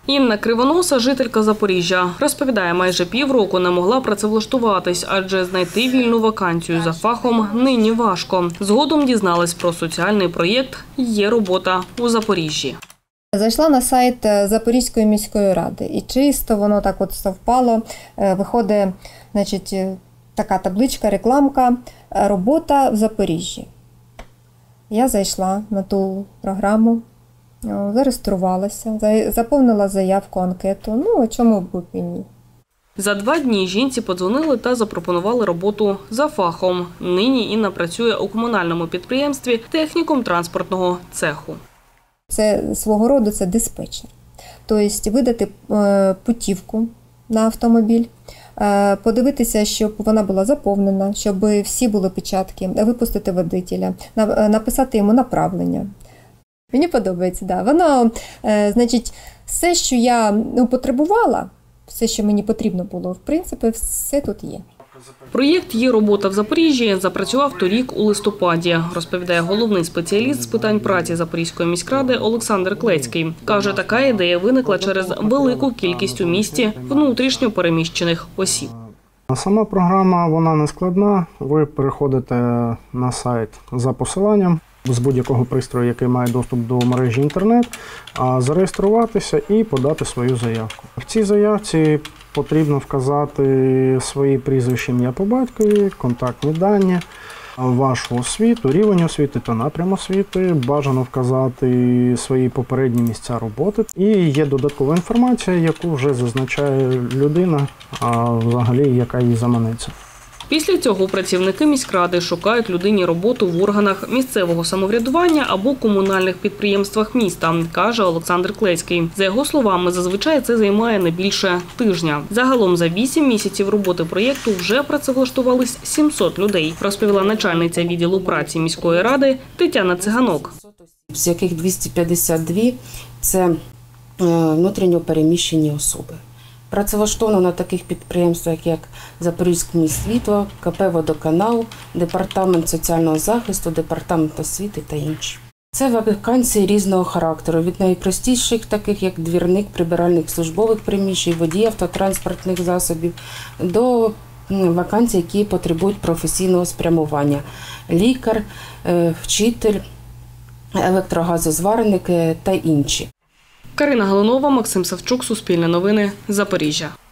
Інна Кривоноса – жителька Запоріжжя. Розповідає, майже півроку не могла працевлаштуватись, адже знайти вільну вакансію за фахом нині важко. Згодом дізналась про соціальний проєкт «Є робота у Запоріжжі». Зайшла на сайт Запорізької міської ради і чисто воно так от совпало. Виходить, значить, така табличка, рекламка «Робота в Запоріжжі». Я зайшла на ту програму, зареєструвалася, заповнила заявку, анкету. Ну, чому б і ні. За 2 дні жінці подзвонили та запропонували роботу за фахом. Нині Інна працює у комунальному підприємстві техніком транспортного цеху. Це свого роду це диспетчер. Тобто видати путівку на автомобіль, подивитися, щоб вона була заповнена, щоб всі були печатки, випустити водителя, написати йому направлення. Мені подобається, да. Воно, значить, все, що я потребувала, все, що мені потрібно було, в принципі, все тут є. Проєкт «Є робота в Запоріжжі» запрацював торік у листопаді, розповідає головний спеціаліст з питань праці Запорізької міськради Олександр Клецький. Каже, така ідея виникла через велику кількість у місті внутрішньо переміщених осіб. Сама програма, вона не складна. Ви переходите на сайт за посиланням з будь-якого пристрою, який має доступ до мережі інтернет, зареєструватися і подати свою заявку. В цій заявці потрібно вказати свої прізвища, ім'я по батькові, контактні дані, вашу освіту, рівень освіти та напрям освіти. Бажано вказати свої попередні місця роботи. І є додаткова інформація, яку вже зазначає людина, взагалі, яка їй заманеться. Після цього працівники міськради шукають людині роботу в органах місцевого самоврядування або комунальних підприємствах міста, каже Олександр Клецький. За його словами, зазвичай це займає не більше тижня. Загалом за 8 місяців роботи проєкту вже працевлаштувались 700 людей, розповіла начальниця відділу праці міської ради Тетяна Циганок. З яких 252 – це внутрішньо переміщені особи. Працевлаштовано на таких підприємствах, як Запорізькміськсвітло, КП «Водоканал», Департамент соціального захисту, Департамент освіти та інші. Це вакансії різного характеру, від найпростіших, таких як двірник, прибиральник службових приміщень, водій автотранспортних засобів, до вакансій, які потребують професійного спрямування – лікар, вчитель, електрогазозварник та інші. Карина Галунова, Максим Савчук, Суспільне новини, Запоріжжя.